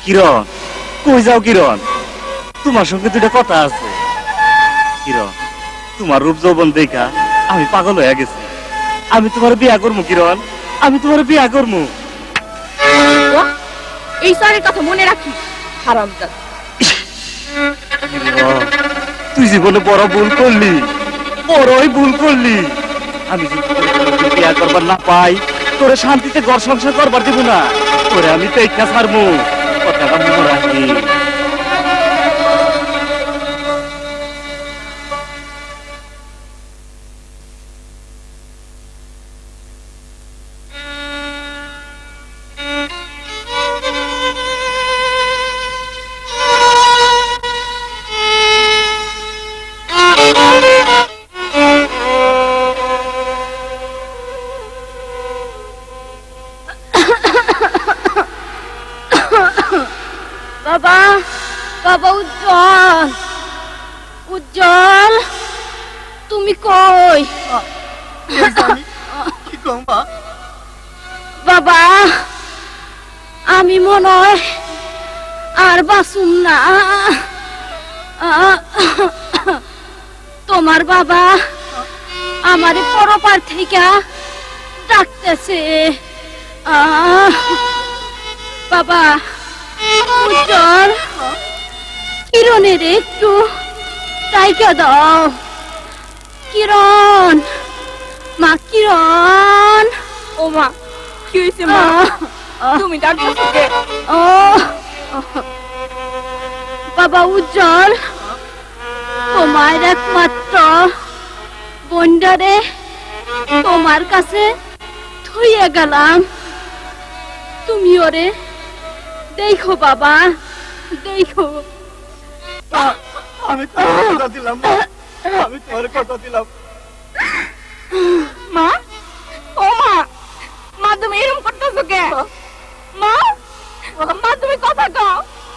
কিরণ, কই যাও কিরণ? তোমার সঙ্গে দুইটা কথা আছে। কিরণ, তোমার রূপ যৌবন দেখা আমি পাগল হয়ে গেছি। আমি তোমার বিয়া করবো কিরণ, আমি তোমার বিয়া করবো। এই স্যারের কথা মনে রাখি, হারামজাদা। তুই জীবনে বড় ভুল করলি, বড়ই ভুল করলি। আমি যদি বিয়া করবার না পাই, তোরে শান্তিতে ঘর সংসার করবার দিব না। তোরে আমি তো ইচ্ছা ছাড়বো, কথাটা মনে রাখি। বাবা, বাবা উজ্জ্বল, উজ্জ্বল, তুমি কই? বাবা, আমি মনে হয় আর বাঁচুম না। তোমার বাবা আমার পরপার থেকে ডাকতেছে। বাবা, উজ্জ্বল, কিরণের একটু টাইকা দাও। কিরণ, মা কিরণ। ও মা, কি হয়েছে মা? তুমি ডাকতেছো কে? ও বাবা উজ্জ্বল, তোমার একমাত্র বোনডারে তোমার কাছে থইয়া গেলাম। তুমি ওরে দেখো বাবা, দেখো। আমি তোমার কথা দিলাম, আমি তোমার কথা দিলাম। মা, ও মা, মা তুমি এরকম করতেছো কে? মা, মা তুমি কথা কও।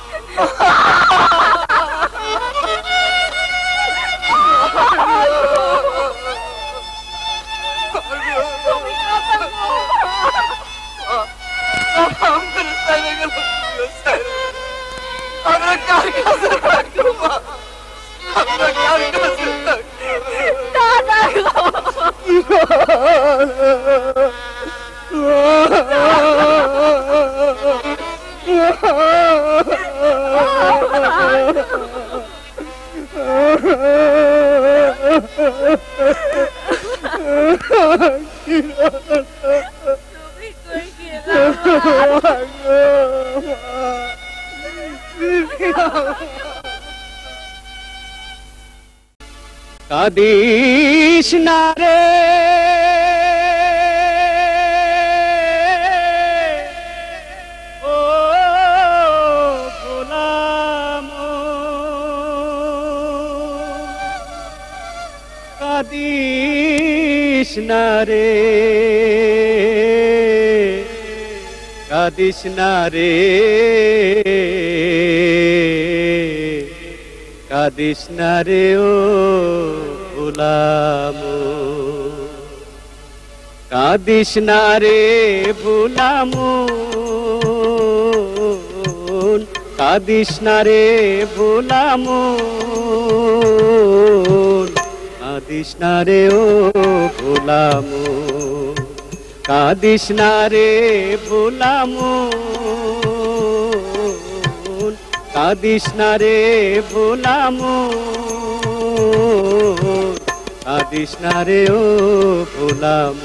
আমরা কার কাছে থাকবো মা? আমরা কার কাছে কাদিস না রে ও গোলাম, কাদিস না রে, কাদিস না রে, কাদিস না রে ও গোলাম, কাদিস না রে ভুলাম, কাদিস না রে ভুলাম, কাদিস না রে ও ভুলাম, কাদিস না রে ভুলাম, কাদিস না রে ভুলাম, কাদিস না রে ও ভুলাম,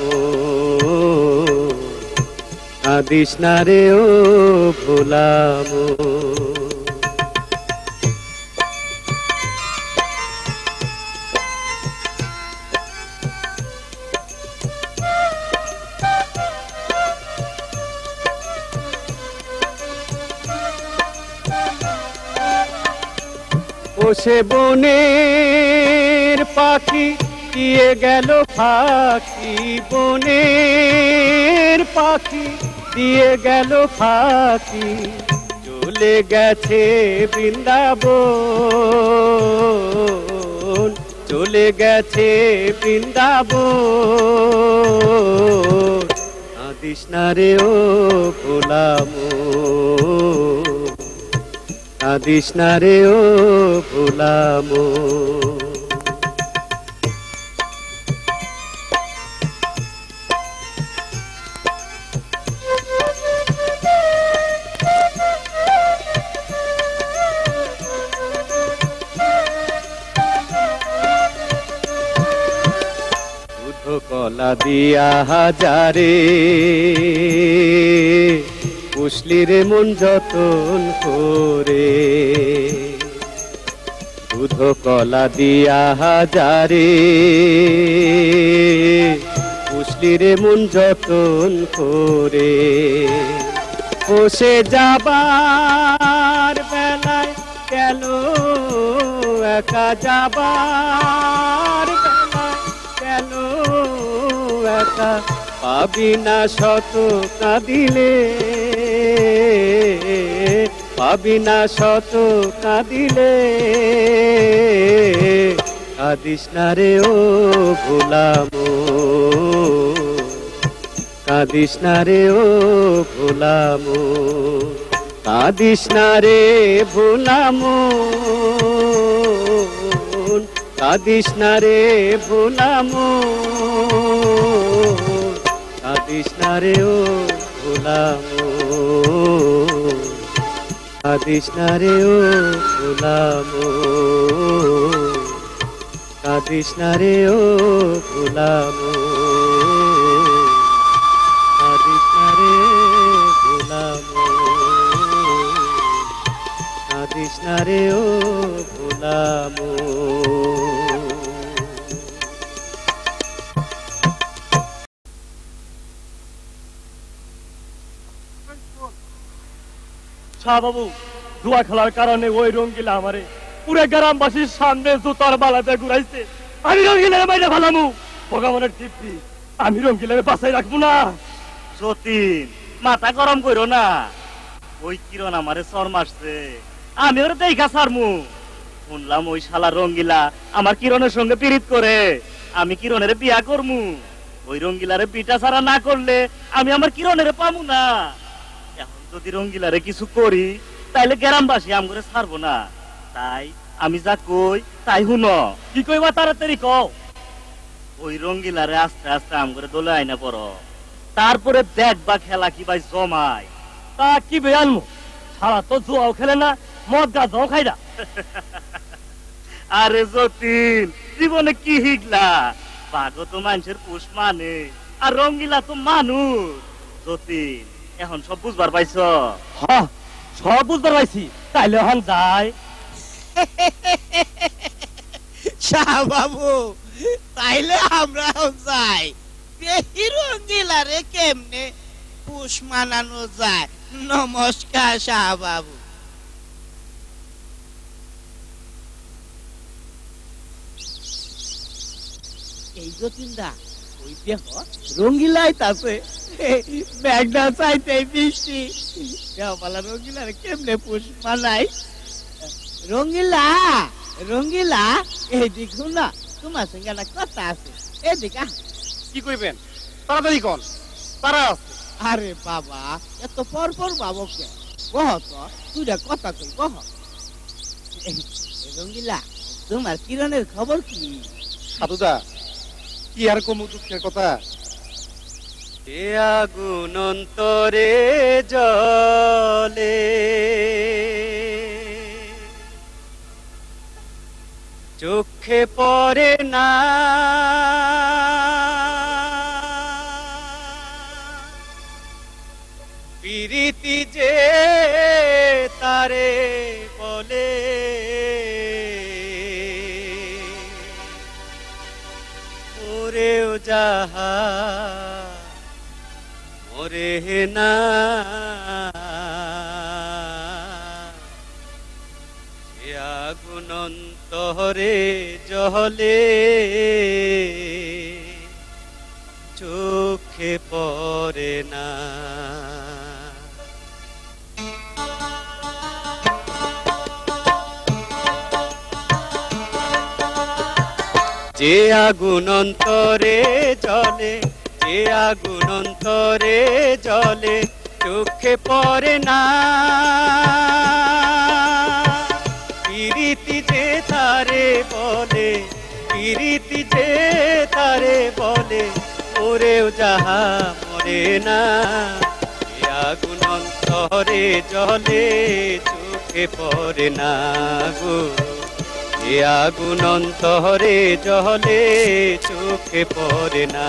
কাদিস না রে ও ভুলাম। বসে বনের পাখি দিয়ে গেল ফাঁকি, বনের পাখি দিয়ে গেল ফাঁকি, চলে গেছে বৃন্দাবন, চলে গেছে বৃন্দাবন, কাদিস না রে ও ভোলাম, কাঁদিস না রে ও ভোলামো। কলা দিয়া হাজারে পুষলি রে মন যতন করে, দুধ কলা দিয়া হাজারে পুষলি রে মন যতন করে। বসে যাবার বেলায় গেল একা, যাবার গেল একা, পাবি না শত কাঁদিলে, পাবি না শত কাঁদিলে। কাঁদিস না রে ও ভোলামো, কাঁদিস না রে ও ভোলামো, কাঁদিস না রে ভোলামো, কাঁদিস না রে ভোলামো, কাঁদিস না রে ও ভোলামো, কাঁদিস না রে ও ভোলামো, কাঁদিস না রে ও ভোলামো, কাঁদিস না রে ভোলামো, কাঁদিস না রে ও ভোলামো। বাবু জুয়া খেলার কারণে ওই রঙ্গিলা আমারে পুরো গ্রামবাসীর সামনে জুতার বালাতে ঘুরাইছে। আমি রঙ্গিলারে বাইরে ফেলামু, ভগবানের তৃপ্তি, আমি রঙ্গিলারে বাঁচাই রাখবো না। সতীন মাথা গরম করো না, ওই কিরণ আমারে চর মারছে, আমি ওর দেখা ছাড়মু। শুনলাম ওই শালা রঙ্গিলা আমার কিরণের সঙ্গে পীড়িত করে, আমি কিরণের বিয়া করমু। ওই রঙ্গিলারে বিটা ছাড়া না করলে আমি আমার কিরণের পামু না। এখন যদি রঙ্গিলারে কিছু করি তাইলে গ্রামবাসী আমগরে ছাড়বো না। তাই আমি যা কই তাই হুনো। কি কইবা তাড়াতাড়ি কও। ওই রঙ্গিলারে আস্তে আস্তে আমগরে দলে আইনা পড়ো, তারপরে দেখবা খেলা কি ভাই জমায়। তা কি বেয়ান সারা তো জুয়াও খেলে না, মদ গাছও খাই না। আরে যতীন জীবনে কি হিগলা, বাঘও তো মানুষের পুষ মানে, আর রঙ্গিলা তো মানুষ। যতীন এখন সব বুঝবার পাইছ? হ্যাঁ সব বুঝবার পাইছি, তাইলে এখন যাই। শাহ বাবু তাইলে আমরা যাই, দেখি রঙ্গিলারে কেমনে পুষ মানানো যায়। নমস্কার শাহ বাবু। এই যতীনদা ওই দেখো রঙ্গিলাই তাছে মেঘনা চাইতে বৃষ্টি, দেওয়ালা রঙ্গিলারে কেমনে পুষ মানাই। রঙ্গিলা রঙ্গিলা এদিক না, তোমার সঙ্গে একটা কথা আছে, এদিক কি কইবেন তাড়াতাড়ি কোন তারা আছে। আরে বাবা এত পর পর বাবকে কহ তো, তুইরা কথা কই কহ। রঙ্গিলা তোমার কিরণের খবর কি? সাধুদা কি আর কম দুঃখের কথা। এ আগুন অন্তরে জলে, চোখে পড়ে না, প্রীতি যে তারে বলে, ওরেও যাহা মরে না, সে আগুন অন্তরে জলে, চোখে পড়ে না। যে আগুন অন্তরে জ্বলে, যে আগুন অন্তরে জ্বলে, চোখে পড়ে না। বলে পিরিতি যে তারে বলে ওরেও যাহা মরে না এ আগুন অন্তরে জলে চোখে পড়ে না গো এ আগুন অন্তরে জলে চোখে পড়ে না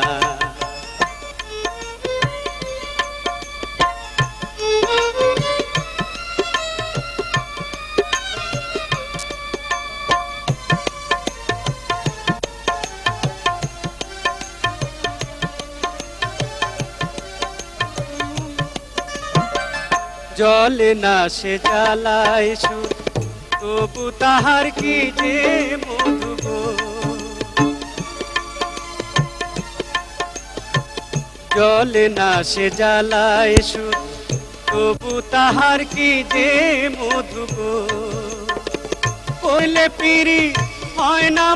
জলে না সে জ্বালায় সুর তবু তাহার কি যে মধু গো জলে না সে জ্বালায় সুর তবু তাহার কি যে মধু গো কইলে পিরি হয় না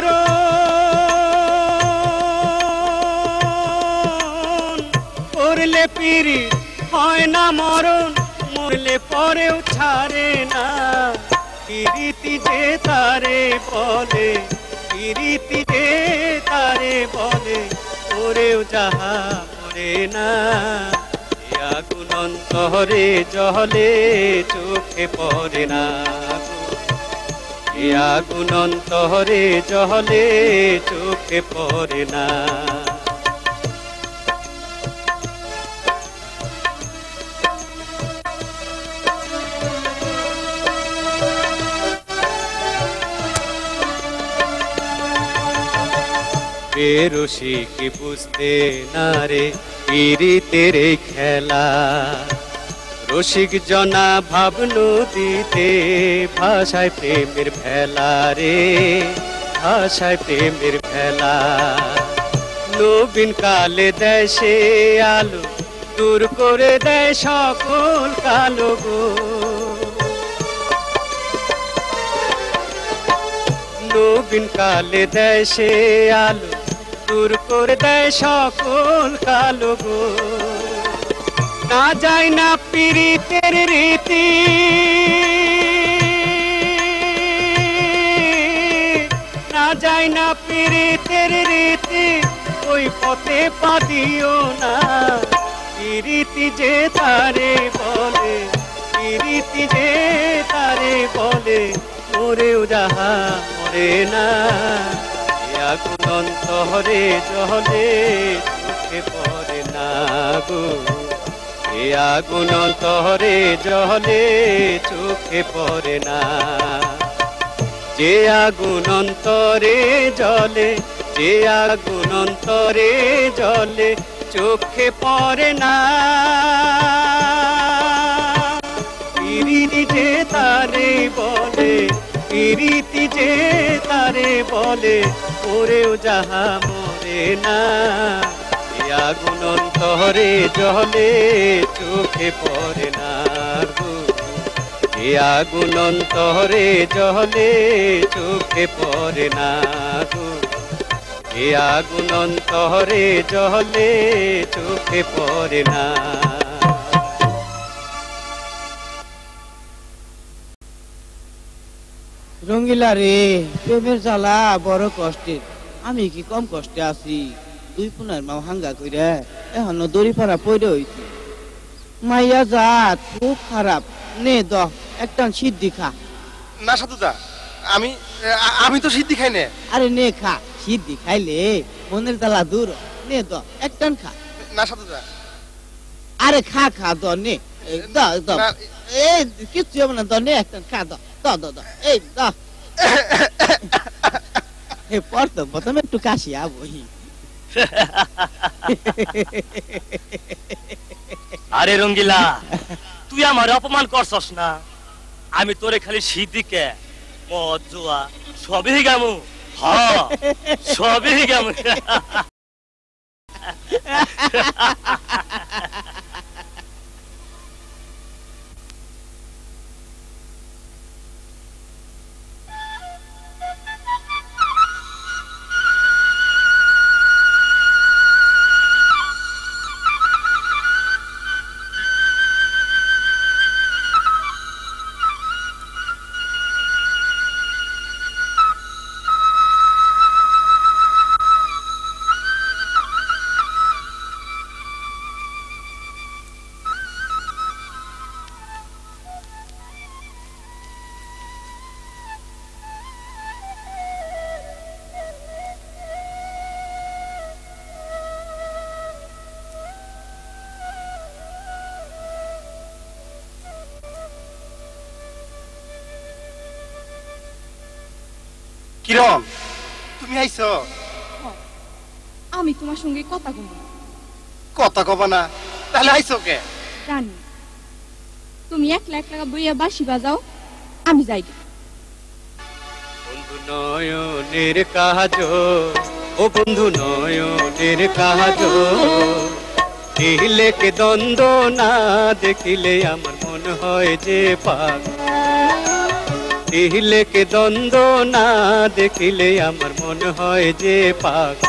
মরণ করলে পিরি হয় না মরণ মরলে পরেও ছাড়ে না পিরিতি যে তারে বলে পিরিতি যে তারে বলে ওরেও যাহা মরে না এ আগুন অন্তরে জলে চোখে পড়ে না এ আগুন অন্তরে জলে চোখে পড়ে না রসিকে বুঝতে না রে পিরিতের খেলা রসিক জনা ভাব নদীতে ভাষায় প্রেমের ভেলা রে ভাষায় প্রেমের ভেলা নবীন কালে দেয় সে আলো দূর করে দেয় সকল কালো গো নবীন কালে দেয় সে আলো দূর করে দেয় সকল কালো গো না যায় না পিরিতের রীতি না যায় না পিরিতের রীতি ওই পথে পা দিও না পিরিতি যে তারে বলে পিরিতি যে তারে বলে মরেও যাহা মরে না আগুন অন্তরে জলে চোখে পড়ে না গো এ আগুন অন্তরে জলে চোখে পড়ে না যে আগুন অন্তরে জলে যে আগুন অন্তরে জলে চোখে পড়ে না পিরিতি যে তারে বলে পিরিতি যে তারে বলে ওরেও যাহা মরে না এ আগুন অন্তরে জলে চোখে পড়ে না গো এ আগুন অন্তরে জলে চোখে পড়ে না গো এ আগুন অন্তরে জলে চোখে পড়ে না রঙ্গিলা রে প্রেমের জ্বালা বড় কষ্টের আমি কি কম কষ্টে আছি দুই পুনার মা হাঙ্গা কইরা এখনো দড়ি পাড়া পড়ে হইছি মাইয়া জাত খুব খারাপ নে দ একটা সিদ্ধি খা না সাধুদা আমি আমি তো সিদ্ধি খাই না আরে নে খা সিদ্ধি খাইলে মনের জ্বালা দূর নে দ একটা খা না সাধুদা আরে খা খা দ নে দ দ এই কিচ্ছু হবে না দ নে একটা খা দ দ দ দ এই দ হে পড়তো প্রথমে একটু কাশি আবহি আরে রঙ্গিলা তুই আমার অপমান করছস না আমি তোরে খালি সিদ্দিকে মদ জুয়া সবই গামু হ্যাঁ সবই গামু কিরণ তুমি আইছো? আমি তোমার সঙ্গে কথা বলবো। কথা কবা না তাহলে আইছো কে? জানি তুমি একলা একলা বইয়া বাঁশি বাজাও, আমি যাই। বন্ধু নয়নের কাজল, ও বন্ধু নয়নের কাজল, দিলেকে দ্বন্দ্ব না দেখিলে আমার মন হয় যে পাগল। দিলেকে দ্বন্দ্ব না দেখিলে আমার মন হয় যে পাগল।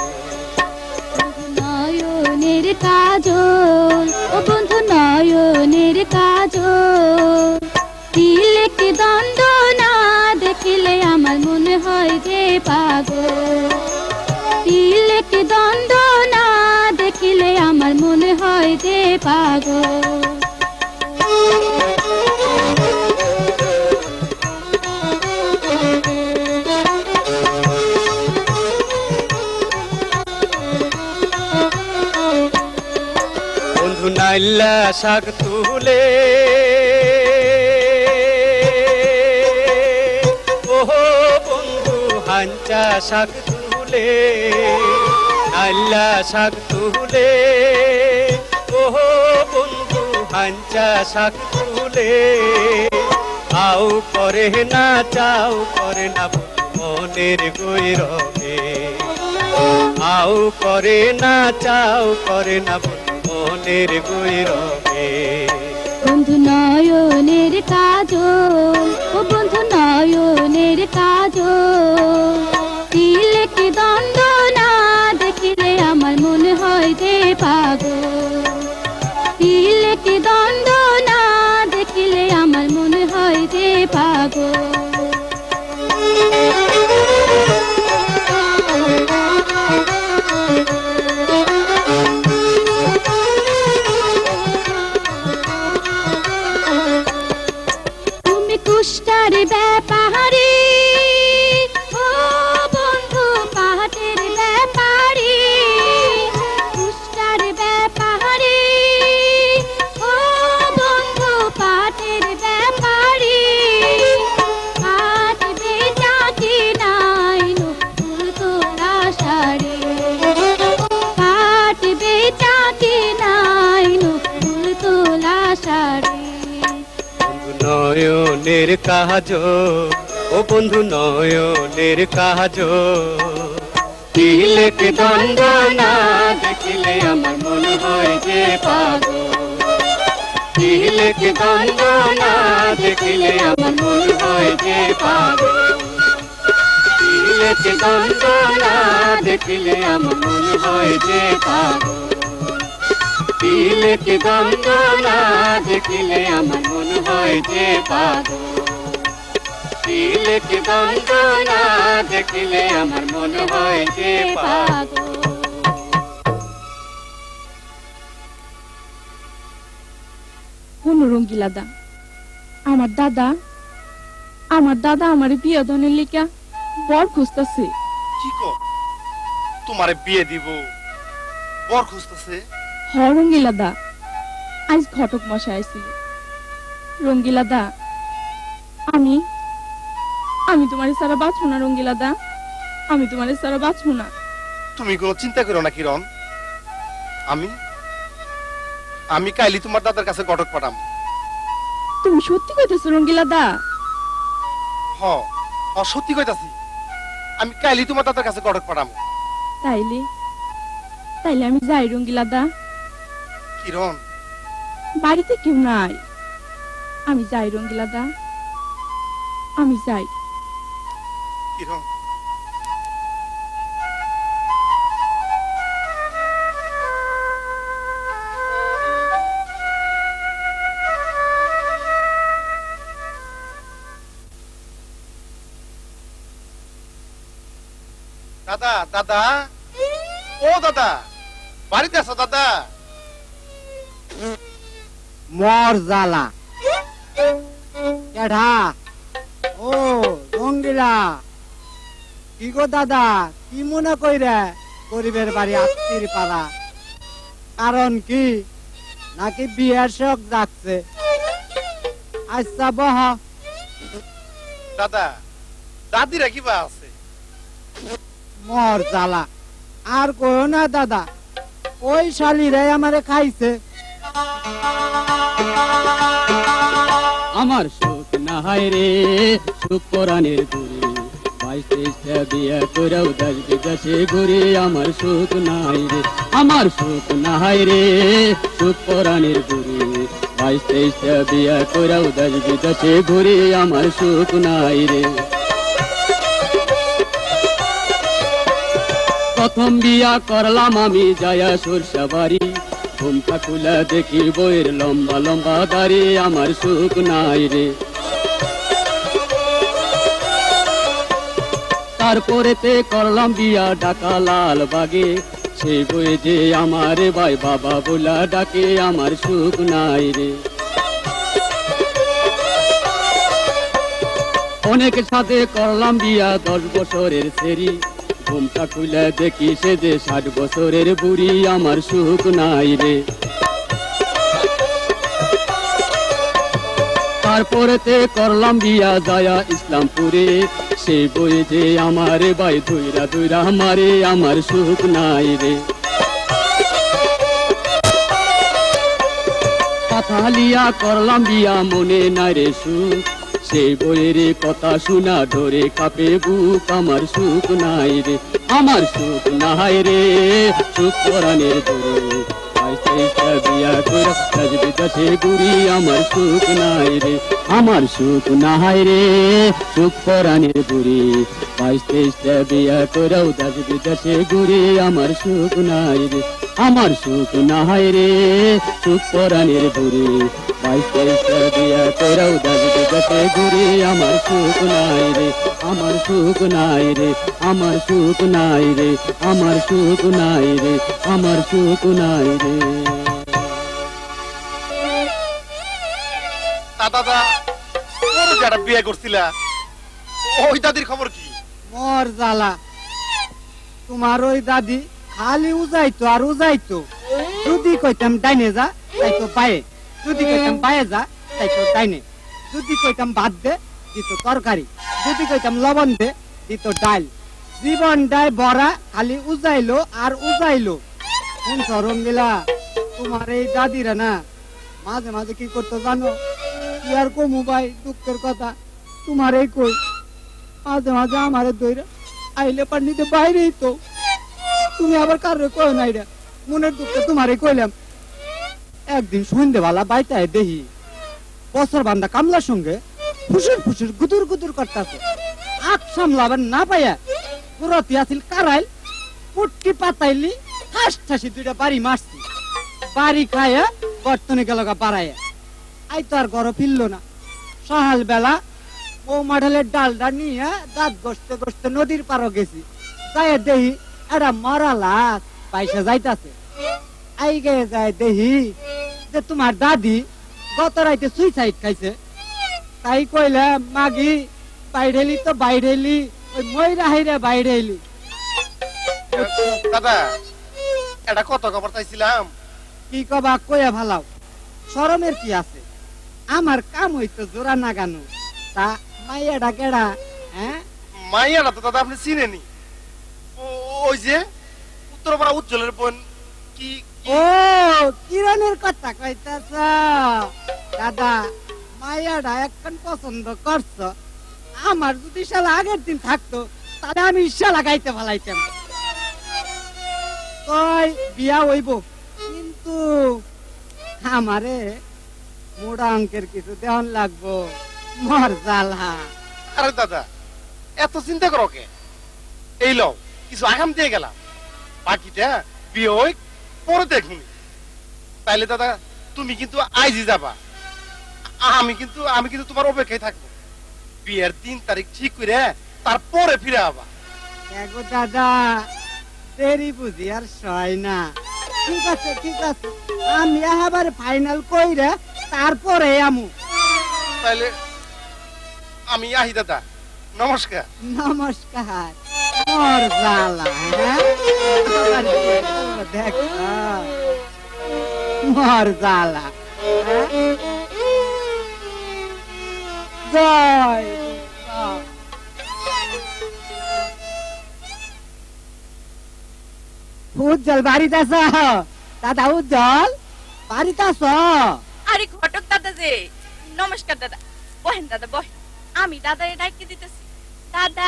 নয়নের কাজল, ও বন্ধু নয়নের কাজল, দিলেকে দ্বন্দ্ব না দেখিলে আমার মনে হয় যে পাগল। দিলেকে দ্বন্দ্ব না দেখিলে আমার মনে হয় যে পাগল। বন্ধু নাইলা শাক তুলে, ওহো বন্ধু হাঞ্চা শাক তুলে, নাইলা শাক তুলে, ওহো বন্ধু হাঞ্চা শাক তুলে, আও করে না চাও করে না মনের গৈরবে, আও করে না চাও করে না মনের গৈরবে। বন্ধু নয়নের কাজল, ও বন্ধু নয়নের কাজল, দিলেকে দ্বন্দ্ব না দেখিলে আমার মনে হয় যে পাগল। দিলেকে দ্বন্দ্ব না দেখিলে আমার মনে হয় যে পাগল। কুষ্টার ব্যাপারে, ও বন্ধু পাহাটের ব্যাপারে, কুষ্টার ব্যাপারে, ও বন্ধু পাহাটের ব্যাপারে, পাট বেচা কিনাই নতুন তোলা শাড়ি, পাট বেচা কিনাই নতুন তোলা শাড়ি। নয়নের কাজল, ও বন্ধু নয়নের কাজল, দিলেকে দ্বন্দ্ব না দেখিলে আমার মন হয় যে পাগল। দিলেকে দ্বন্দ্ব না দেখিলে আমার মন হয় যে পাগল। দিলেকে দ্বন্দ্ব না দেখিলে আমার মন হয় যে পাগল। দিলেকে দ্বন্দ্ব না দেখিলে আমার মন হয় যে পাগল। দিলেকে দ্বন্দ্ব না দেখিলে আমার মন হয় যে পাগল। কোন রঙ্গিলা দা, আমার দাদা আমার বিয়ে ধনের লিখা বর খুঁজতেছে। কি কো? তোমারে বিয়ে দিব, বর খুঁজতেছে? হ রঙ্গিলা দা, আজ ঘটক মশাই আইছিল। রঙ্গিলা দা, আমি তোমার সারা বাঁচবো না রঙ্গিলা দা, আমি তোমার সারা বাঁচবো না। তুমি কোনো চিন্তা করো না কিরণ, আমি কাইলি তোমার দাদার কাছে ঘটক পাঠাম। তুমি সত্যি কইতেছো রঙ্গিলা দা? হ হ সত্যি কইতাছি, আমি কাইলি তোমার দাদার কাছে ঘটক পাঠাম। তাইলে আমি যাই রঙ্গিলা দা। কিরণ বাড়িতে কেউ নাই, আমি যাই রঙ্গিলা দা, আমি যাই। কিরণ দাদা, দাদা, ও দাদা, বাড়িতে আছো দাদা? মর জ্বালা কেডা? ও রঙ্গিলা, কি গো দাদা, কি মনে কইরে গরিবের বাড়ি আত্মীর পাড়া? কারণ কি, নাকি বিয়ের শখ যাচ্ছে? আচ্ছা বহ। দাদা, দাদিরা কিবা আছে? মর জ্বালা আর কো না দাদা, ওই শালিরে আমারে খাইছে। আমার সুখ না হায় রে সুখ পরাণের ঘুরি, 22-23টা বিয়া করেও দেশ বিদেশে ঘুরি। আমার সুখ নাই রে, আমার সুখ না হায় রে সুখ পরাণের ঘুরি, 22-23টা বিয়া করেও দেশ বিদেশে ঘুরি। আমার সুখ নাই রে। প্রথম বিয়া করলাম আমি যায়া সরষা বাড়ি, ঘুমটা খুলে দেখি বইয়ের লম্বা লম্বা দাড়ি। আমার সুখ নাই রে। তারপরেতে করলাম বিয়া ঢাকা লাল বাগে, সেই বই যে আমার ভাই বাবা বলা ডাকে। আমার সুখ নাই রে। অনেকের সাথে করলাম বিয়া 10 বছরের সেরি, ঘুমটা খুলে দেখি সে যে 60 বছরের বুড়ি। আমার সুখ নাই রে। তারপরেতে করলাম বিয়া যায়া ইসলামপুরে, সেই বই যে আমার ভাই ধুইরা ধুইরা মারে। আমার সুখ নাই রে। পাথালিয়া করলাম বিয়া মনে নাই রে সুখ, সেই বইয়ের কথা শোনা ধরে কাঁপে বুক। আমার সুখ নাই রে, আমার সুখ নাই রে সুখ পরাণের ধরে, 22-23টা বিয়া করে দেশ বিদেশে ঘুরি। আমার সুখ নাই রে, আমার সুখ নাই রে সুখ পরাণের ঘুরি, 22-23টা বিয়া করেও দেশ বিদেশে ঘুরি। আমার সুখ নাই রে, আমার সুখ নাই রে সুখ পরাণের ঘুরি, 22-23টা বিয়া করেও দেশ বিদেশে ঘুরি। আমার সুখ নাই রে, আমার সুখ নাই রে, আমার সুখ নাই রে, আমার সুখ নাই রে, আমার সুখ নাই রে। দাদা ওর যারা বিয়ে করছিলা ওই দাদির খবর কি? মর জ্বালা, তোমার ওই দাদি খালি উজাইতো আর উজাইতো। যদি কইতাম ডাইনে যা তাইতো পায়ে, যদি কইতাম পায়ে যা তাইতো ডাইনে, যদি কইতাম ভাত দে দিত তরকারি, যদি কইতাম লবণ দে দিত ডাল। জীবনটাই বড়া খালি উজাইলো আর উজাইলো। কোন সরঙ্গিলা তোমার এই দাদিরা না মাঝে মাঝে কি করতো জানো? কি আর কমু ভাই দুঃখের কথা, তোমার এই কই মাঝে মাঝে আমারে দইরা আইলে পানিতে বাইরেই তো। তুমি আবার কারো কয় নাই রে, মনের দুঃখে তোমারে কইলাম। একদিন সন্ধ্যেবেলা বাইতায় দেখি বছর বান্ধা কামলার সঙ্গে ফুসুর ফুসুর গুদুর গুদুর করতেছে। হাত সামলাবার না পাইয়া পুরতি আসিল কারাইল, পুটকি পাতাইলি ঠাস ঠাসি 2টা বাড়ি মারছি। বাড়ি খায়া বর্তনে গেল গা বাড়াইয়া। আই তো আর ঘর ফিরল না। সকাল বেলা ও মাঠালের ডালটা নিয়ে দাঁত গসতে গসতে নদীর পারও গেছি। যাই দেখি একটা মরা লাশ পাইসা যাইতাছে। আই গে যায় দেখি যে তোমার দাদি গত রাইতে সুইসাইড খাইছে। তাই কইলে মাগি বাইরেলি তো বাইরেলি, ওই ময়রা হাইরে বাইরেলি। দাদা এটা কত খবর চাইছিলাম। কি কবা কইয়া ভালাও, শরমের কি আছে? আমার কাম হইতো জোড়া নাগানো। তা মাইয়াডা কেডা? হ্যাঁ মাইয়াটা তো দাদা আপনি চিনেনি, ওই যে উত্তরপাড়া উজ্জ্বলের বোন। কি ও কিরণের কথা কইতাছ দাদা? মাইয়াডা এখন পছন্দ করছ। আমার যদি শালা আগের দিন থাকতো তাহলে আমি শালা গাইতে ভালাইতাম। কই বিয়া হইব, কিন্তু আমারে মোড়া অঙ্কের কিছু দেওয়ান লাগবো। মর জ্বালা। আরে দাদা এত চিন্তা করো কে? এই লও কিছু আগাম দিয়ে গেলাম, বাকিটা বিয়ে হই পরে দেখুন। তাইলে দাদা তুমি কিন্তু আইজি যাবা, আমি কিন্তু তোমার অপেক্ষায় থাকবো। বিয়ের 3 তারিখ ঠিক করে তারপরে ফিরে আবা। দেখো দাদা দেরি বুঝি আর সয় না। ঠিক আছে ঠিক আছে, আমি আবার ফাইনাল কইরা তারপরে আমু। তাইলে আমি আহি দাদা, নমস্কার। নমস্কার। মর জ্বালা। হ্যাঁ দেখ মর জ্বালা। জয়। উজ্জ্বল বাড়িতে আছ? দাদা উজ্জ্বল বাড়িতে আছ? আরে ঘটক দাদা যে, নমস্কার দাদা। বহেন দাদা বহেন, আমি দাদারে ডাইকে দিতেছি। দাদা।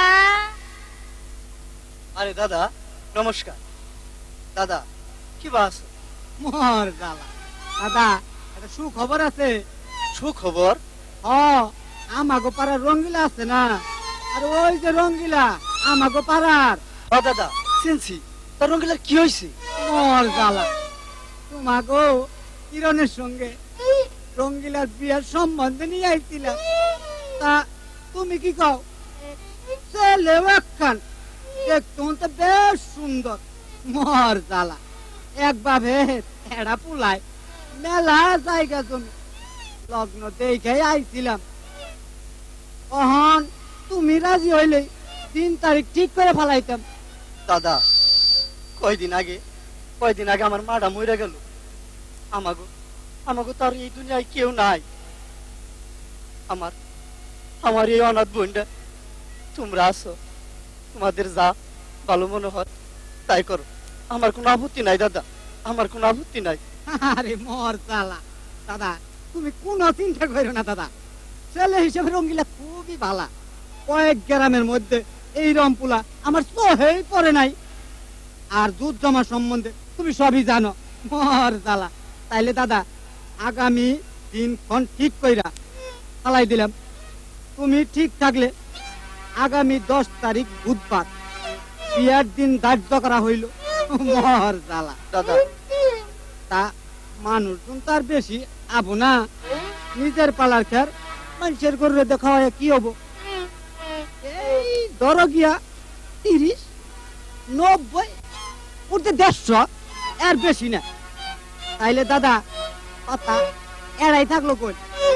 আরে দাদা নমস্কার। দাদা কি বাস? মোর জ্বালা। দাদা একটা সুখবর আছে। সুখবর? আমাগো পাড়ার রঙ্গিলা আছে না, আর ওই যে রঙ্গিলা আমাগো পাড়ার। ও দাদা চিনছি, তার রঙ্গিলার কি হয়েছে? মোর জ্বালা, তোমাগো কিরণের সঙ্গে রঙ্গিলার বিয়ের সম্বন্ধে নিয়ে আইছিলাম। তা তুমি কি কও? ছেলে একখান দেখতে তো বেশ সুন্দর। মোর জ্বালা, একভাবে এড়া পুলায় মেলা জায়গা জমি লগ্ন দেখে আইছিলাম। কখন তুমি রাজি হইলে 3 তারিখ ঠিক করে ফেলাইতাম। দাদা কয়দিন আগে আমার মাটা মরে গেল। আমাগো তার এই দুনিয়ায় কেউ নাই। আমার এই অনাথ বোনটা তোমরা আছো, তোমাদের যা ভালো মনে হয় তাই করো, আমার কোনো আপত্তি নাই দাদা, আমার কোনো আপত্তি নাই। আরে মোর জ্বালা, দাদা তুমি কোনো চিন্তা করো না দাদা, ছেলে হিসেবে রঙ্গিলা খুবই ভালা। কয়েক গ্রামের মধ্যে এই রমপুলা আমার চোখেই পড়ে নাই। আর দুধ জমা সম্বন্ধে তুমি সবই জানো। মোর জ্বালা, তাইলে দাদা আগামী দিনক্ষণ ঠিক কইরা ফালাই দিলাম। তুমি ঠিক থাকলে আগামী 10 তারিখ বুধবার বিয়ার দিন ধার্য করা হইল। মোর জ্বালা দাদা তা মানুষজন তার বেশি আবো না, নিজের পালার খের মানুষের গরুরে দেখা হয় কি হবো? এই ধরো গিয়া 30, 90 উঠতে 150, এর বেশি না। তাইলে দাদা কথা এড়াই থাকলো কই?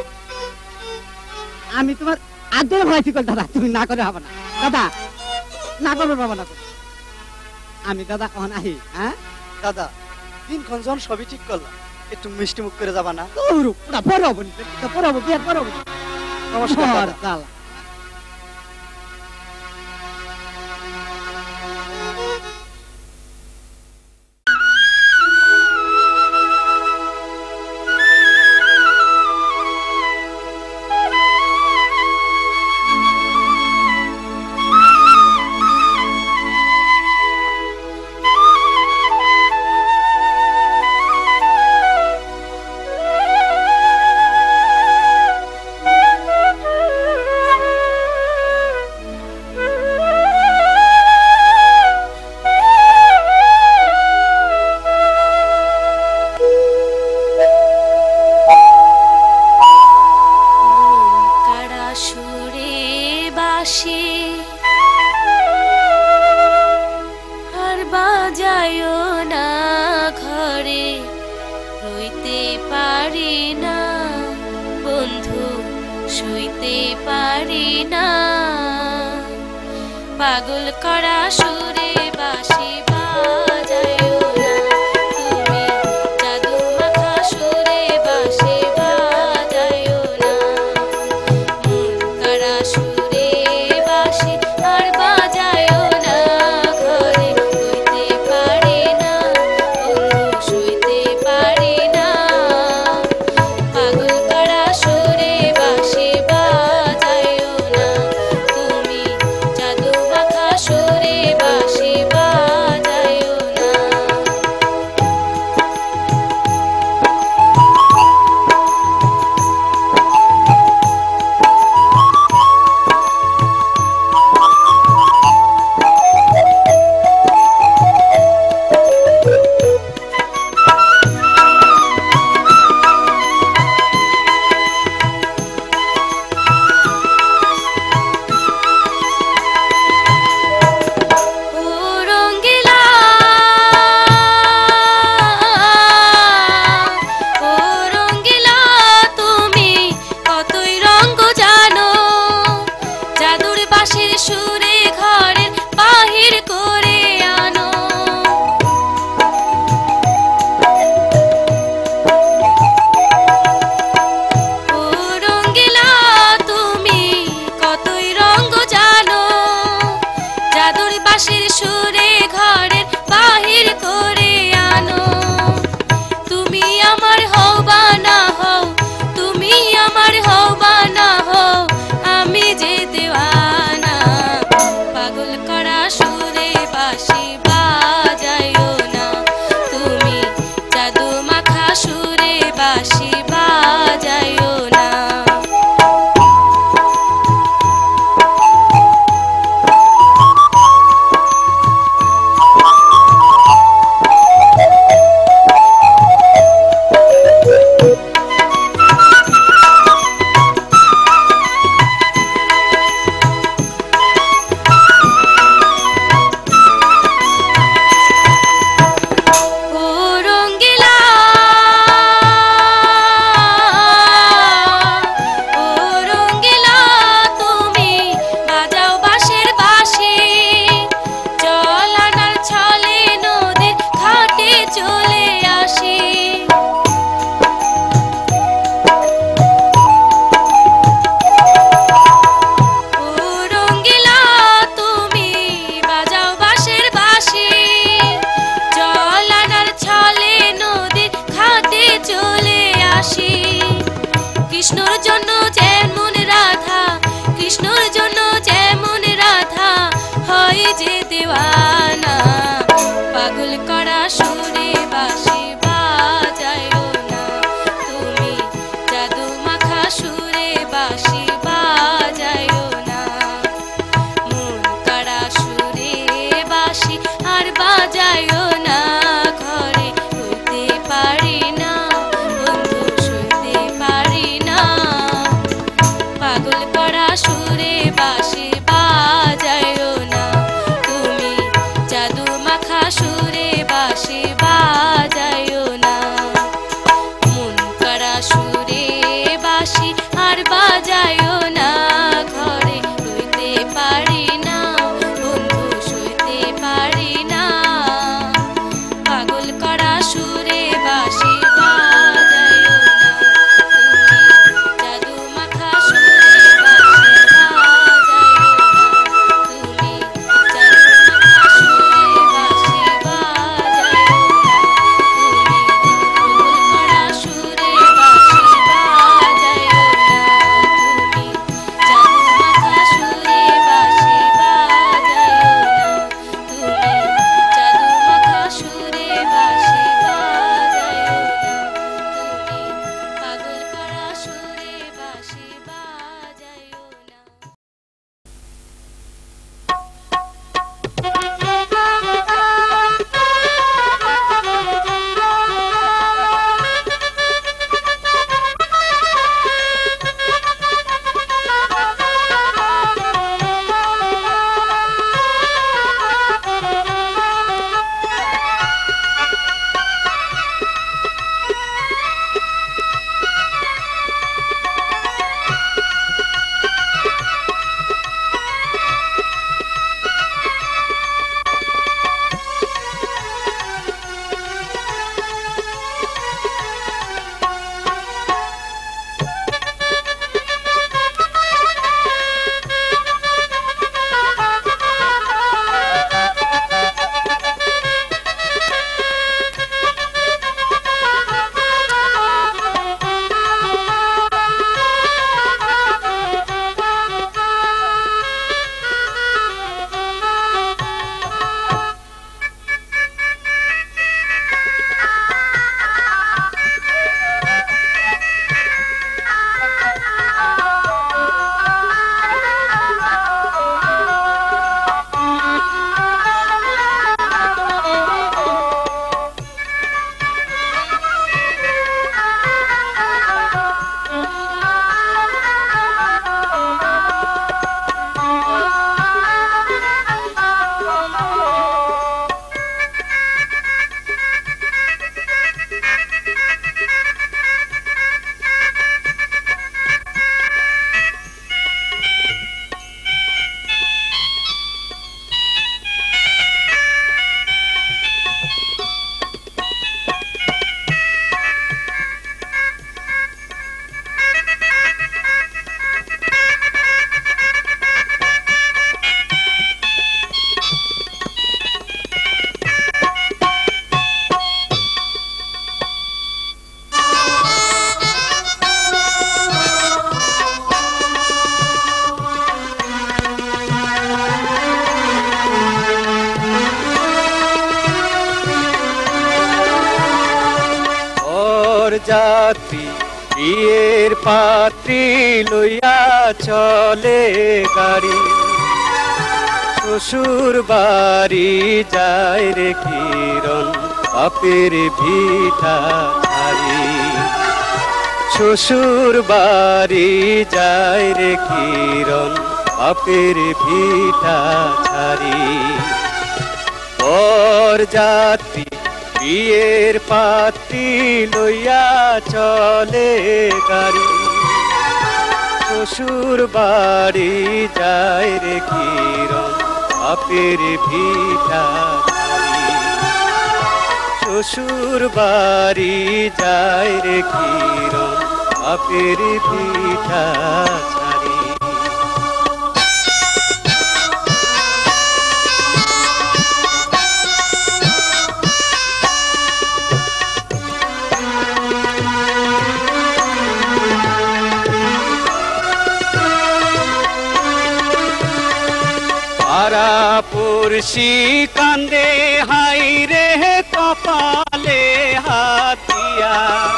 আমি তোমার আদর ভয় ঠিক দাদা, তুমি না করে হবে না দাদা, না করবে বাবা না করে। আমি দাদা কখন আহি? হ্যাঁ দাদা দিনক্ষণ যখন সবই ঠিক করলাম, একটু মিষ্টি মুখ করে যাবা না? পরে হবো পরে হবো, বিয়ার পরে হবো। নমস্কার দাদা। জ্বালা। পাগল করা সুরে বাঁশি বাজায়ো না, তুমি জাদু মাখা সুরে বাঁশি বাজায়ো না। মন করা সুরে বাঁশি আর বাজায়ো না, ঘরে শুইতে পারি না, বন্ধু শুইতে পারি না। পাগল করা সুরে বাঁশি বাজায়ো না, তুমি জাদু মাখা সুরে বাঁশি বাজায়ো না। ও রঙ্গিলা, ও রঙ্গিলা, তুমি কতই রঙ্গ জানো, জাদুর বাঁশির সুরে ঘরের বাহির করে আনো। ও রঙ্গিলা, তুমি কতই রঙ্গ জানো, জাদুর বাঁশির সুরে ঘরের বাহির করে যাত্রী বিয়ের পাত্রী লইয়া চলে গাড়ি শ্বশুর বাড়ি যায় রে কিরণ বাপের ভিটা ছাড়ি শ্বশুর বাড়ি যায় রে কিরণ বাপের ভিটা ছাড়ি বর যাত্রী বিয়ের পাত্রী লইয়া চলে গাড়ি শ্বশুর বাড়ি যায় রে কিরণ বাপের ভিটা ছাড়ি শ্বশুর বাড়ি যায় রে কিরণ বাপের ভিটা ছাড়ি পড়শি কান্দে হাই রে কপালে হাতিয়া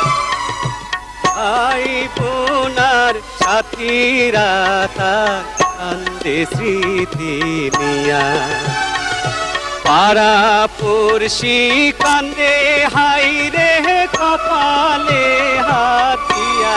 হাই বোনার সাথীরা তার কান্দে স্মৃতি নিয়া পাড়া পড়শি কান্দে হাই রে কপালে হাতিয়া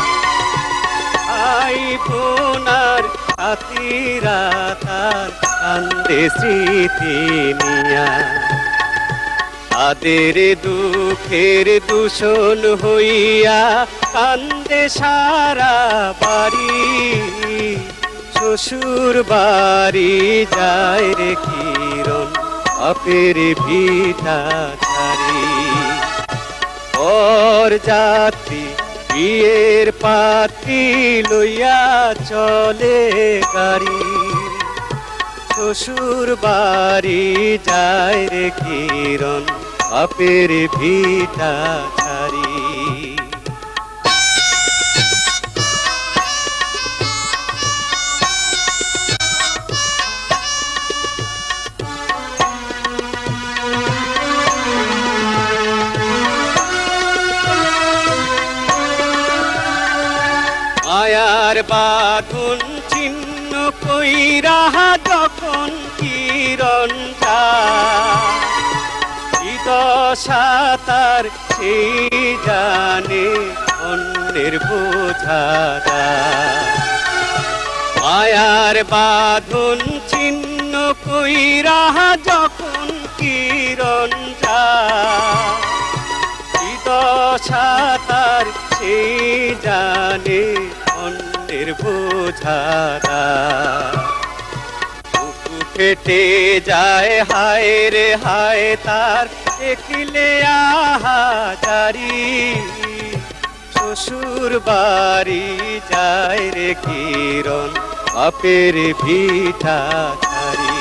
হাই বোনার সাথীরা তার কান্দে স্মৃতি নিয়া তাদের দুঃখের দূষণ হইয়া কান্দে সারা বাড়ি শ্বশুর বাড়ি যায় রে কিরণ বাপের ভিটা ছাড়ি বর যাত্রী বিয়ের পাত্রী লইয়া চলে গাড়ি শ্বশুর বাড়ি যায় রে কিরণ বাপের ভিটা ছাড়ি মায়ার বাঁধন চিহ্ন কইরা যখন কিরণ দশা তার সেই জানে অন্যের বোঝারা মায়ার বাঁধন চিহ্ন কইরা যখন কিরণ দশা তার সেই জানে অন্যের বোঝারা বুকু ফেটে যায় হায় রে হায় তার দেখিলে আহাজারি শ্বশুর বাড়ি যায় রে কিরণ বাপের ভিটা ছাড়ি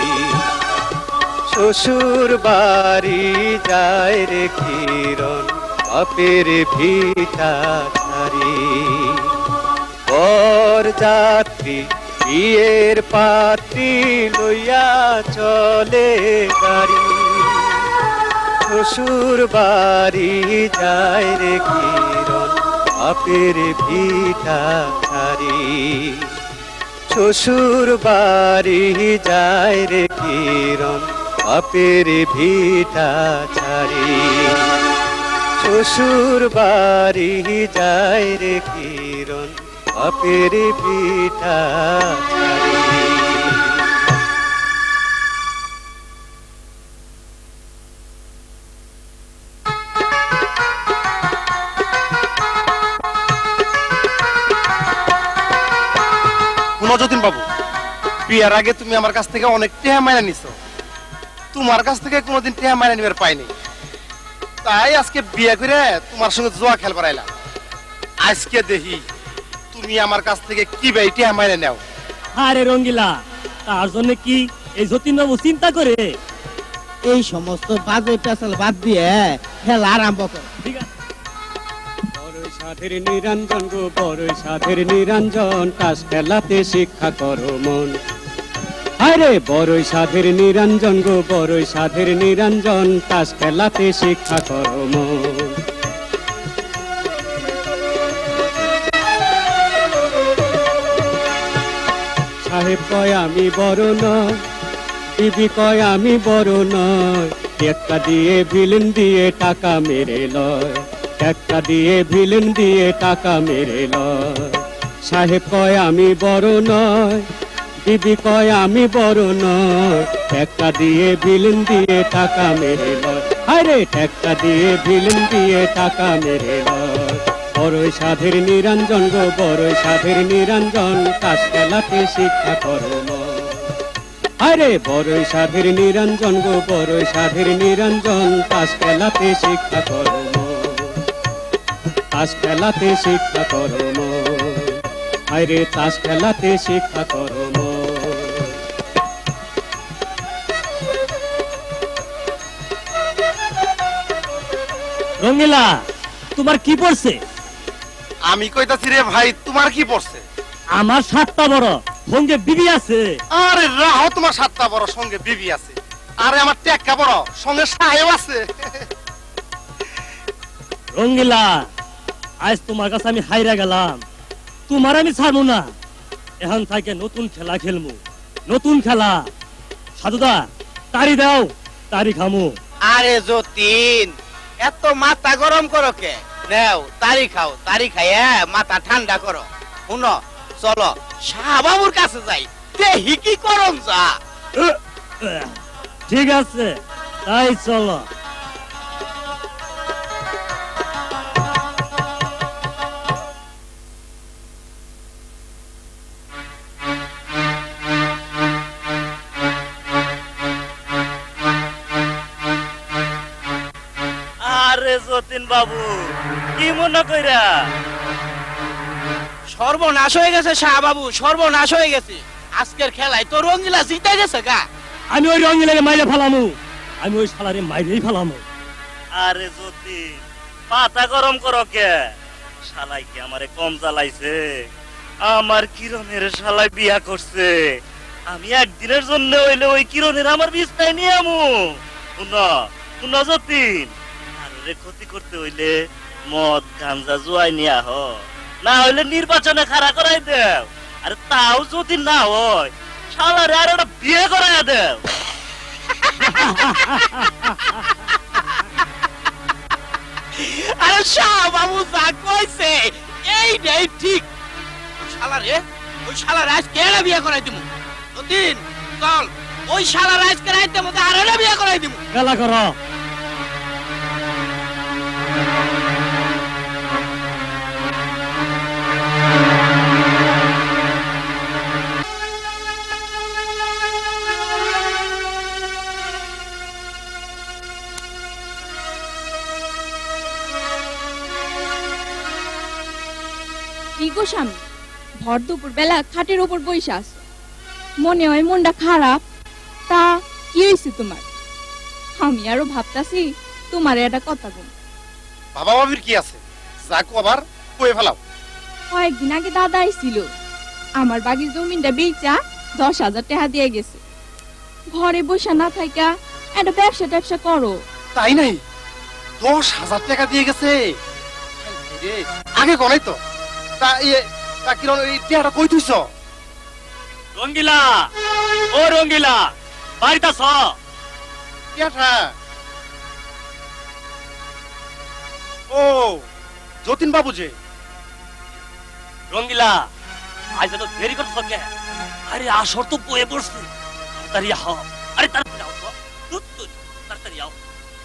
শ্বশুর বাড়ি যায় রে কিরণ বাপের ভিটা ছাড়ি বর যাত্রী বিয়ের পাত্রী লইয়া চলে গাড়ি শ্বশুর বাড়ি যায় রে কিরণ বাপের ভিটা ছাড়ি শ্বশুর বাড়ি যায় রে কিরণ বাপের ভিটা ছাড়ি শ্বশুর বাড়ি যায় রে কিরণ বাপের ভিটা ছাড়ি যতীন বাবু বিয়ার আগে তুমি আমার কাছ থেকে অনেক টেহা মাইনা নিছো তোমার কাছ থেকে কোনোদিন টেহা মাইনা নিবার পাইনি তাই আজকে বিয়ে করে তোমার সঙ্গে জোয়া খেলবার আইলাম আজকে দেখি তুমি আমার কাছ থেকে কি ভাই টেহা মাইনা নাও আরে রঙ্গিলা তার জন্য কি এই যতীন বাবু চিন্তা করে এই সমস্ত বাজে পেছাল বাদ দিয়ে খেলা আরম্ভ কর ঠিক আছে বড়ই সাধের নিরঞ্জন গো বড়ই সাধের নিরঞ্জন তাস খেলাতে শিক্ষা করো মন আরে বড়ই সাধের নিরঞ্জন গো বড়ই সাধের নিরঞ্জন তাস খেলাতে শিক্ষা করো মন সাহেব কয় আমি বড় নয়, বিবি কয় আমি বড় নয়, টেক্কা দিয়ে ভিলেন দিয়ে টাকা মেরে লয়, টেক্কা দিয়ে ভিলেন দিয়ে টাকা মেরে লয়। সাহেব কয় আমি বড় নয়, বিবি কয় আমি বড় নয়, টেক্কা দিয়ে ভিলেন দিয়ে টাকা মেরে লয়। আরে টেক্কা দিয়ে ভিলেন দিয়ে টাকা মেরে লয়। বড়ই সাধের নিরঞ্জন গো বড়ই সাধের নিরঞ্জন, তাস খেলাতে শিক্ষা করো মন। আরে বড়ই সাধের নিরঞ্জন গো বড়ই সাধের নিরঞ্জন, তাস খেলাতে শিক্ষা করো মন, তাস খেলাতে শিক্ষা করো মন। আরে তাস খেলাতে শিক্ষা করো মন। রঙ্গিলা, তোমার কি পড়ছে? আমি কইতাছি রে ভাই, তোমার কি পড়ছে? আমার 7টা বড় সঙ্গে বিবি আছে। আরে রাহ, তোমার 7টা বড় সঙ্গে বিবি আছে। আরে আমার টেক্কা বড় সঙ্গে সাহেব আছে। রঙ্গিলা, আজ তোমার কাছে আমি হাইরা গেলাম, তোমার আমি ছাড়বো না। এখন থেকে নতুন খেলা খেলবো, নতুন খেলা। সাধুদা, তারি দাও, তারি খামু। আরে যতীন, এত মাথা গরম করো কে? নেও তারি খাও, তারি খাইয়া মাথা ঠান্ডা করো। শুনো, চলো শাহবাবুর কাছে যাই, দেখি কি করম যা। ঠিক আছে, তাই চলো। আরে যতীন বাবু, কি মনে কইরা? সর্বনাশ হয়ে গেছে শাহবাবু, সর্বনাশ হয়ে গেছে। আজকের খেলায় তো রঙ্গিলা জিতে গেছে গা। আমি ওই রঙ্গিলাকে মাইরে ফেলামু, আমি ওই শালারে মাইরেই ফেলামু। আরে যতীন, মাথা গরম করো কে? শালাই কি আমারে কম জ্বালাইছে? আমার কিরণের শালাই বিয়া করছে, আমি একদিনের জন্য হইলে ওই কিরণের আমার বিছনায় নিয়ে আমু। শুনো শুনো যতীন, আরে ক্ষতি করতে হইলে মদ গাঞ্জা জুয়াই নিয়ে আহ, না হইলে নির্বাচনে খাড়া করাই দেও। আরে তাও যদি না হয়, শালারে আর একটা বিয়ে করাই দেও। আরে শাহবাবু যা কইছে এইটাই ঠিক। ওই শালার আজ কেডা বিয়ে করাই দিমু? যতীন চল, ওই শালার আজকে রাইতে মধ্যে আর একটা বিয়ে করাই দিমু। খেলা করো। কি গো স্বামী, ভর দুপুর বেলা খাটের উপর বইসা আছো, মনে হয় মনটা খারাপ। তা কি হয়েছে তোমার? আমি আরো ভাবতাছি তোমার একটা কথা বল। বাবা বাবির কি আছে, যাকো আবার কয়ে ফেলাও। কয়েকদিন আগে দাদা আইছিল, আমার বাগির জমিনটা বেচা 10,000 টাকা দিয়ে গেছে। ঘরে বসে না থাকা একটা ব্যবসা ট্যাবসা করো। তাই নাই, 10,000 টাকা দিয়ে গেছে? আগে গলাই তো। তা কিরণ এই টিয়াটা কই থুইছ? রঙ্গিলা, ও রঙ্গিলা, বাড়িতে আছ? টিয়াটা ও যতীন বাবু যে। রঙ্গিলা, আজ তো দেরি করছো কে? আরে আসর তো বয়ে পড়ছে, তাড়াতাড়ি আহ। আরে তাড়াতাড়ি আও তো, তাড়াতাড়ি আও।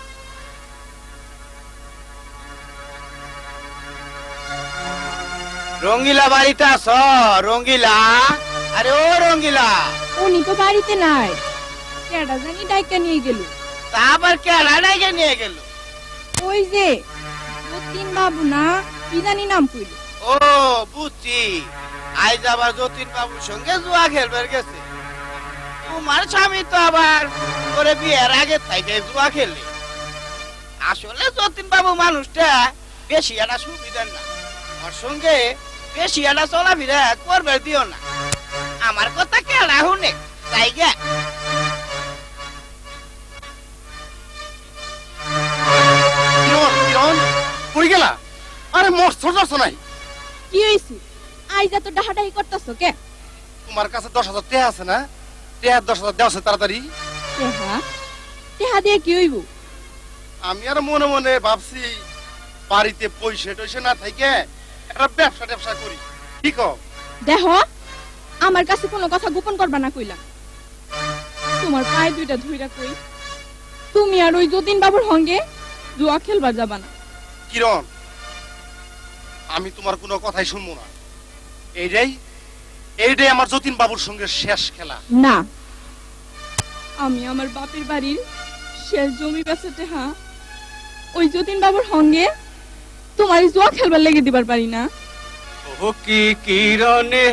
রঙ্গিলা বাড়িতে আছ? রঙ্গিলা, আরে ও রঙ্গিলা। উনি তো বাড়িতে নাই, কেডা জানি ডাইকা নিয়ে গেল। তা আবার কেডা ডাইকা নিয়ে গেল? ওই যে যতীন বাবু না, কি জানি নাম কইল। ও বুঝছি, আজ আবার যতীন বাবুর সঙ্গে জুয়া খেলবার গেছে। তোমার স্বামী তো আবার করে বিয়ের আগে থেকে জুয়া খেলে। আসলে যতীন বাবু মানুষটা বেশি একটা সুবিধার না, ওর সঙ্গে বেশি একটা চলাফেরা করবে দিও না। আমার কথা কেডা শুনে তাই গে। কিরণ কই গেলা? আরে মরছ নাই? কি হইছে? আইজা তো ডাহাডাহি করতেছো কে? তোমার কাছে 10,000 টাকা আছে না? টাকা 10,000 দেওয়া আছে তাড়াতাড়ি। টেহা টেহা দিয়ে কি হইব? আমি আর মনে মনে ভাবছি বাড়িতে পয়সা টয়সা না থাকে একটা ব্যবসা করি, কি কও? দেখো আমার কাছে কোনো কথা গোপন করবা না কইলাম। তোমার পায়ে দুইটা ধইরা কই, তুমি আর ওই যতীন বাবুর সঙ্গে জুয়া খেলবা যাবা না। কিরণ, আমি তোমার কোনো কথাই শুনবো না। এইটাই আমার যতীন বাবুর সঙ্গে শেষ খেলা। না, আমি আমার বাপের বাড়ির শেষ জমি বেচাতে ওই যতীন বাবুর সঙ্গে তোমার জুয়া খেলবার লেগে দিবার পারি না। ও কি কিরণে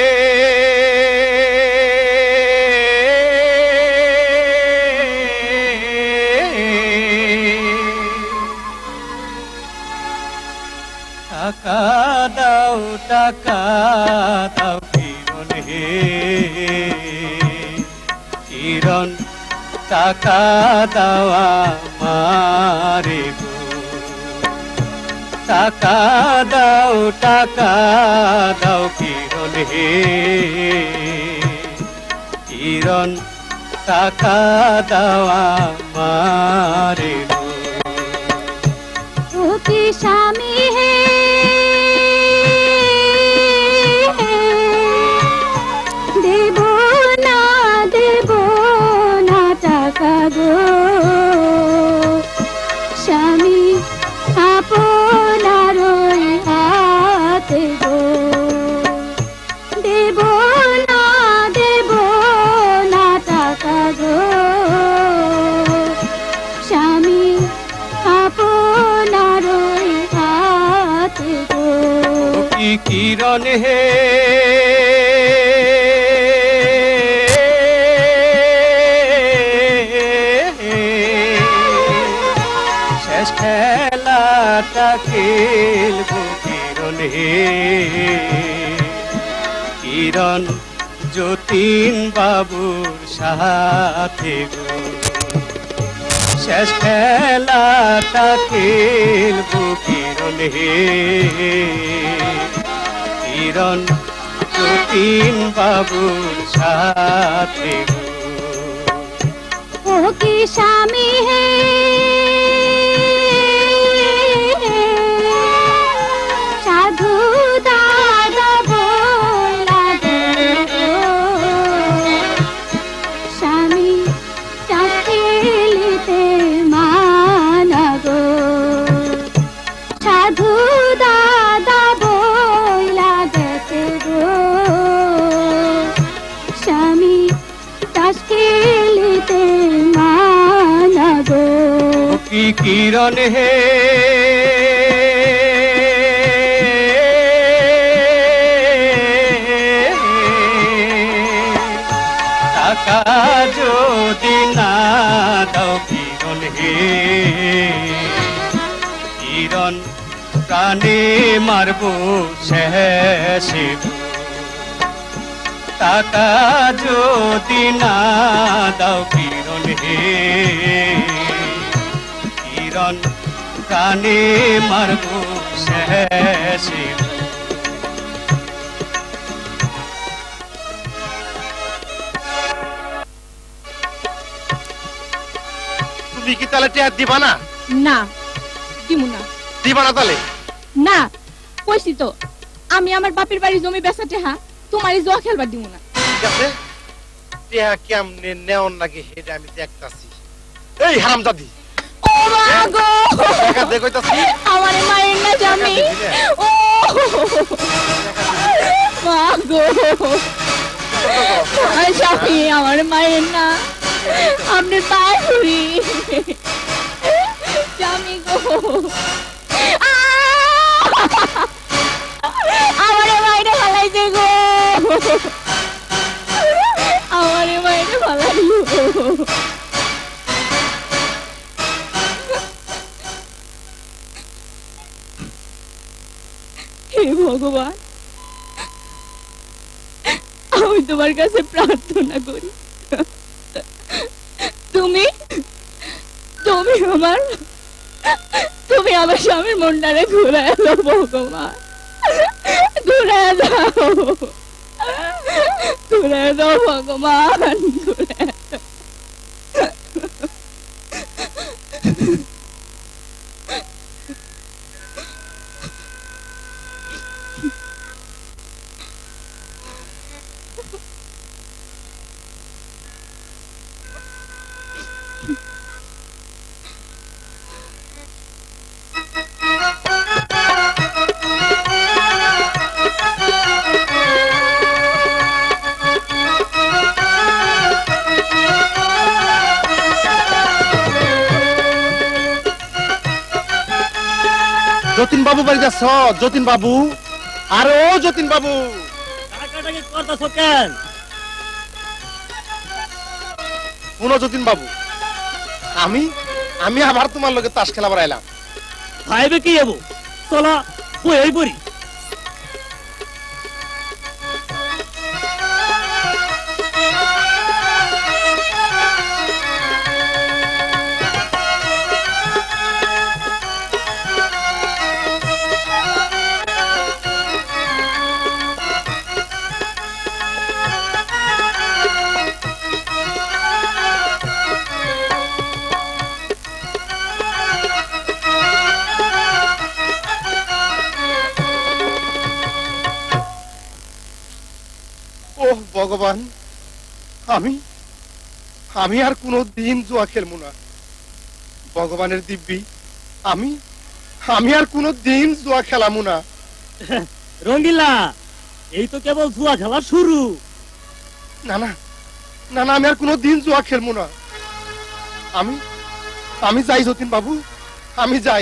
টাকা দাও কিরণ হে কিরণ, টাকা দাও আমারে গো, টাকা দাও কিরণ হে কিরণ, টাকা দাও আমারে গো। ও কি স্বামী হে দেব না টাকা গো, স্বামী আপনার হাতে গো, দেব না টাকা গো, স্বামী আপনার হাতে গো। কি কিরণ হে শেষ খেলাটা খেলবো কিরণ হে কিরণ, যতীন বাবুর সাথে গো, শেষ খেলাটা খেলবো কিরণ হে কিরণ, যতীন বাবুর সাথে গো। ও কি স্বামী হে সাধু দাদা বলা গো, স্বামী চাকরিতে মানা গো, সাধু দাদা বলা গেছে গো, স্বামী চাকরিতে মানা গো। কি কিরণ হে টাকা যদি না দাও কিরণ হে কিরণ, প্রাণে মারবো শেষে গো, টাকা যদি না দাও কিরণ হে কিরণ, প্রাণে মারবো শেষে গো। তুমি কি তাহলে টাকা দিবা না? না, দিমু না। দিবা না তাহলে? না, কইছি তো আমি আমার বাপের বাড়ি জমি বেচাতে তোমারই জুয়া খেলবার দিমু না। ঠিক আছে, টাকা কেমনে নেওয়ার নাকি সেটা আমি দেখতাছি। এই হারামজাদি, ও মা গো, টাকা দে কইতাছি। আমারে মায়ের না জামি। ও মা গো, আমার স্বামী আমার মায়ের না, আপনার পায়ে ধরি স্বামী গো। আমারে মায়ের ফালাইছে গো, আমারে মায়ের ফালাইলো। হে ভগবান, আমি তোমার কাছে প্রার্থনা করি, তুমি আমার স্বামীর মনটারে ঘুরায় দাও ভগবান, ঘুরায় দাও। ঘুরে দাও ভগবান, ঘুরে দাও। যতীন বাবু বাড়ি যাচ্ছ? যতীন বাবু, আরে ও যতীন বাবু, শুনো যতীন বাবু, আমি আমি আবার তোমার লগে তাস খেলাবার আইলাম। ভাইবে কি যাবো, চলা বই পড়ি। ওহ ভগবান, আমি আমি আর কোনো দিন জুয়া খেলবো না। ভগবানের দিব্যি, আমি আমি আর কোনো দিন জুয়া খেলামু না। রঙ্গিলা, এই তো কেবল জুয়া খেলা শুরু। না না না না, আমি আর কোনো দিন জুয়া খেলবো না। আমি আমি যাই যতীন বাবু, আমি যাই।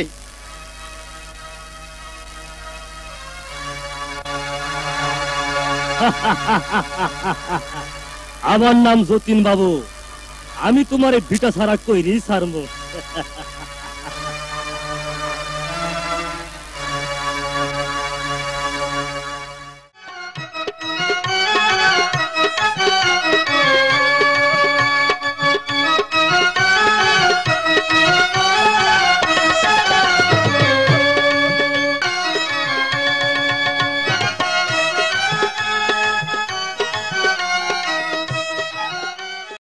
আমার নাম যতীন বাবু, আমি তোমার ভিটা ছাড়া কইরি সারমু।